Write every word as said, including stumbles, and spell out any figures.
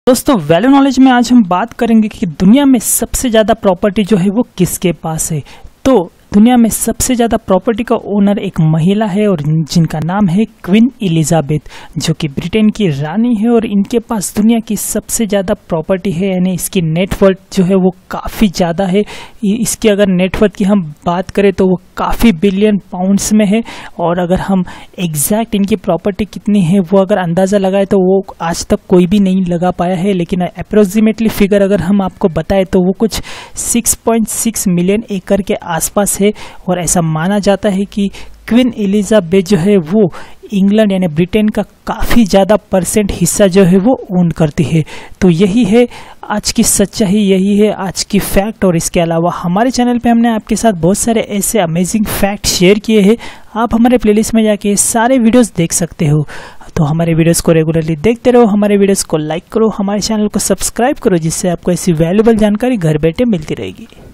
दोस्तों value knowledge में आज हम बात करेंगे कि दुनिया में सबसे ज़्यादा प्रॉपर्टी जो है वो किसके पास है। तो दुनिया में सबसे ज़्यादा प्रॉपर्टी का ओनर एक महिला है और जिनका नाम है क्वीन एलिजाबेथ, जो कि ब्रिटेन की रानी है और इनके पास दुनिया की सबसे ज़्यादा प्रॉपर्टी है, यानी इसकी नेटवर्थ जो है वो काफ़ी ज़्यादा है। इसकी अगर नेटवर्थ की हम बात करें तो वो काफ़ी बिलियन पाउंड्स में है, और अगर हम एग्जैक्ट इनकी प्रॉपर्टी कितनी है वो अगर अंदाज़ा लगाए तो वो आज तक कोई भी नहीं लगा पाया है, लेकिन अप्रोक्सीमेटली फिगर अगर हम आपको बताएं तो वो कुछ सिक्स पॉइंट सिक्स मिलियन एकड़ के आसपास है। और ऐसा माना जाता है कि क्वीन एलिजाबेथ जो है वो इंग्लैंड यानी ब्रिटेन का काफ़ी ज़्यादा परसेंट हिस्सा जो है वो ओन करती है। तो यही है आज की सच्चाई, यही है आज की फैक्ट। और इसके अलावा हमारे चैनल पे हमने आपके साथ बहुत सारे ऐसे अमेजिंग फैक्ट शेयर किए हैं, आप हमारे प्लेलिस्ट में जाके सारे वीडियोस देख सकते हो। तो हमारे वीडियोस को रेगुलरली देखते रहो, हमारे वीडियोस को लाइक करो, हमारे चैनल को सब्सक्राइब करो, जिससे आपको ऐसी वैल्यूएबल जानकारी घर बैठे मिलती रहेगी।